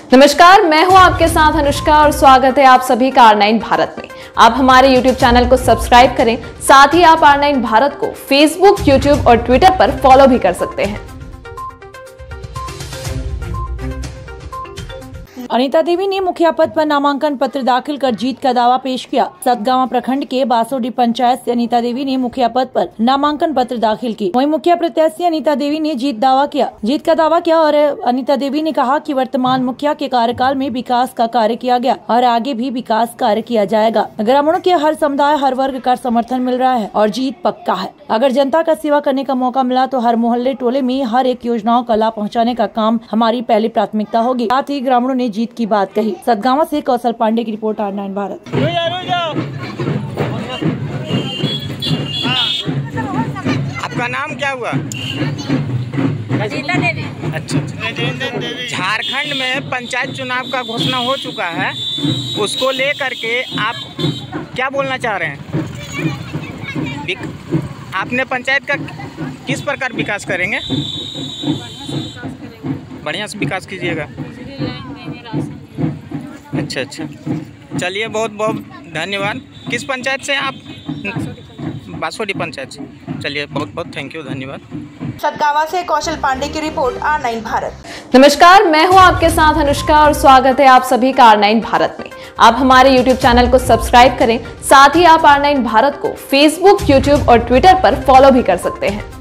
नमस्कार, मैं हूं आपके साथ अनुष्का और स्वागत है आप सभी का R9 भारत में। आप हमारे YouTube चैनल को सब्सक्राइब करें, साथ ही आप R9 भारत को Facebook, YouTube और Twitter पर फॉलो भी कर सकते हैं। अनीता देवी ने मुखिया पद पर नामांकन पत्र दाखिल कर जीत का दावा पेश किया। सतगावा प्रखंड के बासोडी पंचायत से अनीता देवी ने मुखिया पद पर नामांकन पत्र दाखिल की। वहीं मुखिया प्रत्याशी अनीता देवी ने जीत का दावा किया और अनीता देवी ने कहा कि वर्तमान मुखिया के कार्यकाल में विकास का कार्य किया गया और आगे भी विकास कार्य किया जाएगा। ग्रामीणों के हर समुदाय, हर वर्ग का समर्थन मिल रहा है और जीत पक्का है। अगर जनता का सेवा करने का मौका मिला तो हर मोहल्ले टोले में हर एक योजनाओं का लाभ पहुँचाने का काम हमारी पहली प्राथमिकता होगी। साथ ही ग्रामीणों ने जीत की बात कही। सतगावा से कौशल पांडे की रिपोर्ट, R9 भारत। आपका नाम क्या हुआ? अच्छा, झारखंड में पंचायत चुनाव का घोषणा हो चुका है, उसको लेकर के आप क्या बोलना चाह रहे हैं? आपने पंचायत का किस प्रकार विकास करेंगे? बढ़िया से विकास कीजिएगा। अच्छा, चलिए, बहुत बहुत धन्यवाद। किस पंचायत से आप? बासोडी पंचायत से। चलिए, बहुत बहुत थैंक यू, धन्यवाद। सतगावा से कौशल पांडे की रिपोर्ट, R9 भारत। नमस्कार, मैं हूं आपके साथ अनुष्का और स्वागत है आप सभी का R9 भारत में। आप हमारे YouTube चैनल को सब्सक्राइब करें, साथ ही आप R9 भारत को Facebook, YouTube और Twitter पर फॉलो भी कर सकते हैं।